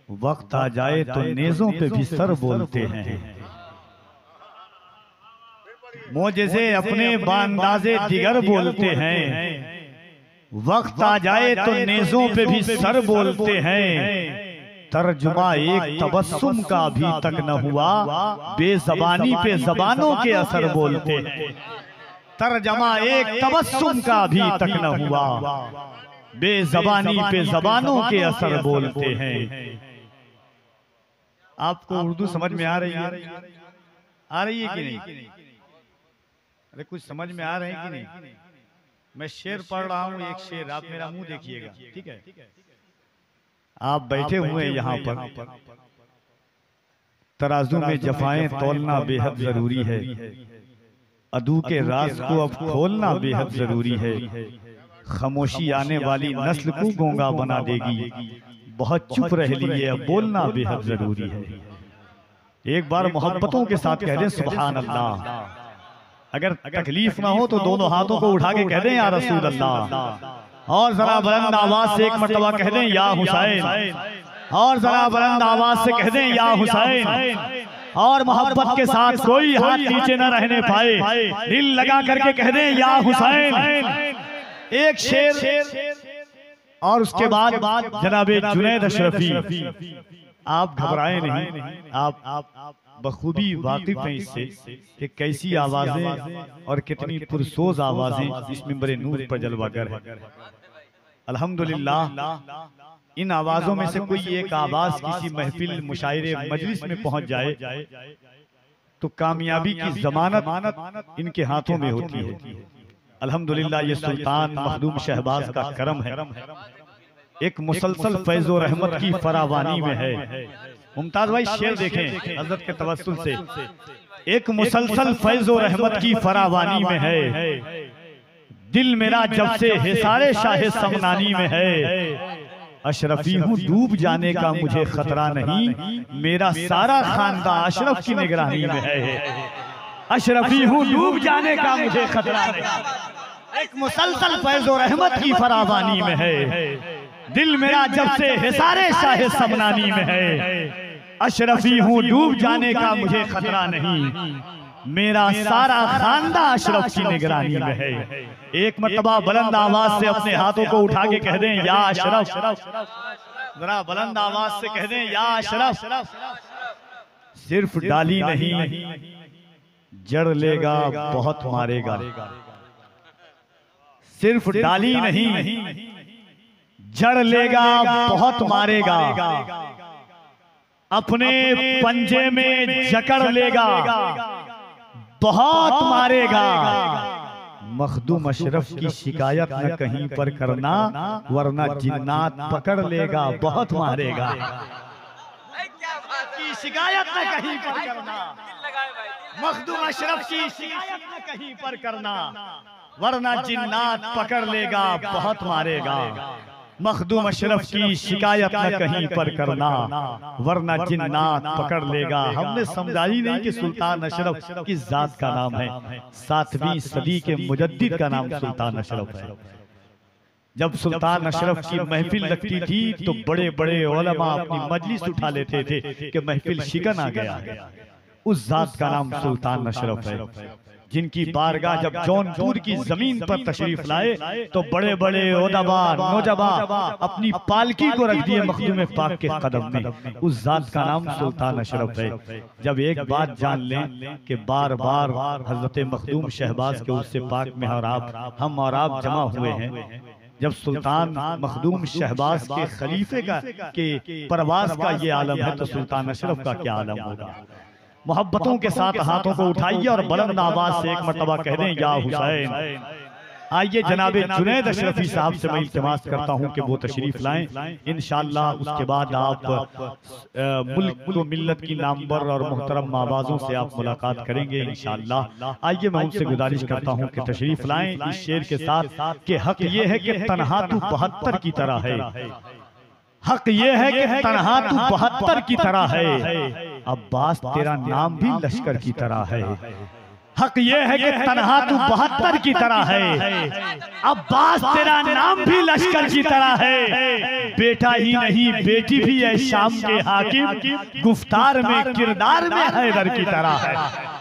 वक्त आ जाए तो नेज़ों पे भी सर बोलते हैं। मोजज़े अपने बांदाज़े दिगर बोलते हैं। वक्त आ जाए तो नेज़ों पे भी सर बोलते हैं। तर्जुमा एक तबस्सुम का अभी तक न हुआ, बेज़बानी पे ज़बानों के असर बोलते हैं। तर्जुमा एक तबस्सुम का अभी तक न हुआ, बेज़बानी पे ज़बानों के असर बोलते हैं। आपको उर्दू समझ में आ रही है? आ रही है कि नहीं? अरे कुछ समझ में आ रहे हैं कि नहीं? मैं शेर पढ़ रहा हूँ, एक शेर, आप मेरा मुंह देखिएगा, ठीक है? आप बैठे हुए हैं यहाँ पर। तराजू में जफाएं तोलना बेहद जरूरी है। अदू के राज को अब खोलना बेहद जरूरी है। खामोशी आने वाली नस्ल को गूंगा बना देगी। बहुत चुप रह लिए, अब बोलना बेहद जरूरी है। एक बार मोहब्बतों के साथ कह दें सुभान अल्लाह। अगर तकलीफ ना हो तो दोनों हाथों को उठा के कह दें या रसूल अल्लाह। और जरा बुलंद आवाज से एक मर्तबा कह दें या हुसैन। और जरा बुलंद आवाज से कह दें या हुसैन। और मोहब्बत के साथ कोई हाथ नीचे न रहने पाए, दिल लगा करके कह दें या हुसैन। एक शेर और उसके बाद जनाबे जुनैद अशरफी। आप घबराए नहीं, आप बखूबी वाकिफ हैं इससे कि कैसी आवाजें और कितनी पुरसोज आवाजें इस मिंबर नूर पर जलवागर है। अल्हम्दुलिल्लाह इन आवाजों में से कोई एक आवाज किसी महफिल मुशायरे मजलिस में पहुंच जाए तो कामयाबी की जमानत इनके हाथों में होती है। अल्हम्दुलिल्लाह ये सुल्तान मखदूम शहबाज का करम है। एक मुसलसल फैज़ो रहमत की फरावानी में है। मुमताज भाई शेर देखें हजरत के तवस्सुल से। एक मुसलसल फैज़ो रहमत की फरावानी में है। दिल मेरा जब से हिसारे शाहे समनानी में है। अशरफी हूँ डूब जाने का मुझे खतरा नहीं, मेरा सारा खानदान अशरफ की निगरानी में है। अशरफी हूँ डूब जाने का मुझे खतरा नहीं। एक मुसलसल फैज़ो रहमत की फरावानी में है। दिल मेरा जब से हिसारे शाहे समनानी में है। अशरफी हूँ डूब जाने का मुझे खतरा नहीं, मेरा सारा खानदान अशरफ की निगरानी में है। एक मर्तबा बुलंद आवाज से अपने हाथों को उठा के कह दें या अशरफ। जरा बुलंद आवाज से कह दें या अशरफ। सिर्फ डाली नहीं जड़ लेगा बहुत मारेगा। सिर्फ डाली नहीं जड़ लेगा बहुत मारेगा। अपने पंजे में जकड़ लेगा बहुत मारेगा। मखदूम अशरफ की शिकायत न कहीं पर करना, वरना जिन्नात पकड़ लेगा बहुत मारेगा। की शिकायत न कहीं पर करना, मखदूम अशरफ की शिकायत न कहीं पर करना, वरना जिन्नात पकड़ लेगा बहुत मारेगा। मखदूम अशरफ की शिकायत न कहीं पर करना, वरना जिन्नात पकड़ लेगा। हमने समझा ही नहीं कि सुल्तान अशरफ किस जात का नाम है। 7वीं सदी के मुजद्दिद का नाम सुल्तान अशरफ है। जब सुल्तान अशरफ की महफिल लगती थी तो बड़े बड़े उलमा अपनी मजलिस उठा लेते थे कि महफिल शिकन आ गया। उस जात का नाम सुल्तान अशरफ है, जिनकी बारगाह जब जौनपुर की जमीन पर तशरीफ लाए तो बड़े बड़े उदबा नौजबा अपनी पालकी को रख दिए मखदूम पाक के कदम में। उस जात का नाम सुल्तान अशरफ है। जब एक बात जान लें कि बार बार हजरत मखदूम शहबाज के उससे पाक में हम और आप जमा हुए हैं। जब सुल्तान मखदूम शहबाज के खलीफे का के परवास का ये आलम है तो सुल्तान अशरफ का क्या आलम होगा। मोहब्बतों के साथ हाथों को उठाइए और बुलंद आवाज से एक मर्तबा कह दें या हुसैन। आइए जनाबे जुनैद अशरफी साहब से मैं इल्तिमास करता हूं कि वो तशरीफ लाएं। इंशाअल्लाह उसके बाद आप मुल्क को मिल्लत की नामवर और मुहतरम आवाजों से आप मुलाकात करेंगे इंशाअल्लाह। आइए मैं उनसे गुजारिश करता हूं कि तशरीफ लाएं इस शेर के साथ कि हक ये है कि तन्हा तू 72 की तरह है। हक ये है कि तन्हा तू 72 की तरह है। अब्बास तेरा नाम भी लश्कर की तरह है। हक ये है कि तन्हा तू 72 की तरह है, अब्बास तेरा नाम भी लश्कर की तरह है। बेटा ही नहीं बेटी भी है शाम के हाकिम, गुफ्तार में किरदार में हैदर की तरह है।